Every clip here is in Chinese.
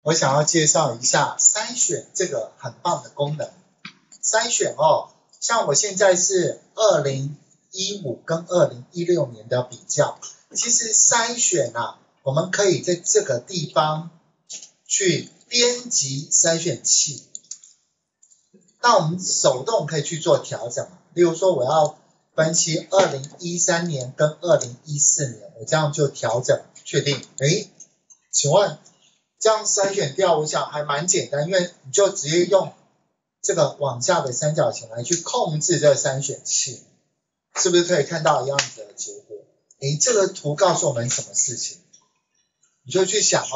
我想要介绍一下筛选这个很棒的功能。筛选像我现在是2015跟2016年的比较，其实筛选我们可以在这个地方去编辑筛选器。那我们手动可以去做调整，例如说我要分析2013年跟2014年，我这样就调整确定。请问这样筛选掉，我想还蛮简单，因为你就直接用这个往下的三角形来去控制这个筛选器，是不是可以看到一样子的结果？这个图告诉我们什么事情？你就去想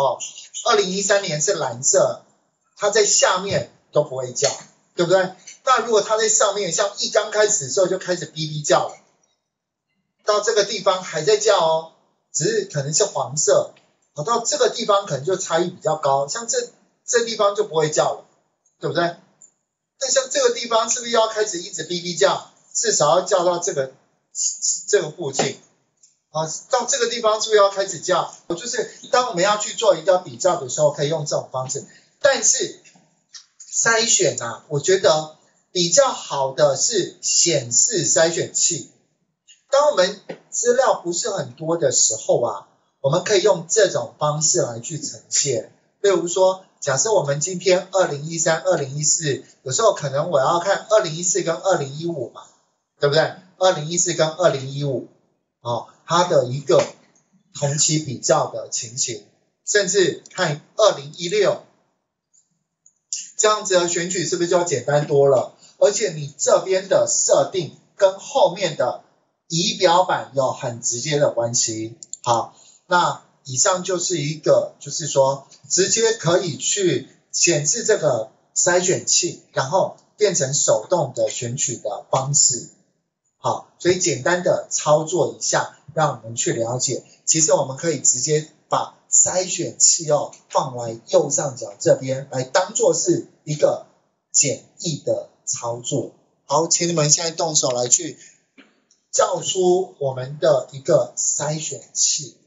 2013年是蓝色，它在下面都不会叫，对不对？那如果它在上面，像一刚开始的时候就开始哔哔叫了，到这个地方还在叫只是可能是黄色，到这个地方可能就差异比较高，像这地方就不会叫了，对不对？那像这个地方是不是要开始一直哔哔叫，至少要叫到这个附近到这个地方是不是要开始叫？就是当我们要去做一个比较的时候，可以用这种方式。但是筛选我觉得比较好的是显示筛选器。当我们资料不是很多的时候我们可以用这种方式来去呈现。例如说，假设我们今天2013、2014，有时候可能我要看2014跟2015嘛，对不对？2014跟2015它的一个同期比较的情形，甚至看2016，这样子的选举是不是就简单多了？而且你这边的设定跟后面的仪表板有很直接的关系。好，那以上就是一个就是说直接可以去显示这个筛选器，然后变成手动的选取的方式。好，所以简单的操作一下，让我们去了解，其实我们可以直接把筛选器放来右上角这边，来当做是一个简易的操作。好，请你们现在动手来去叫出我们的一个筛选器。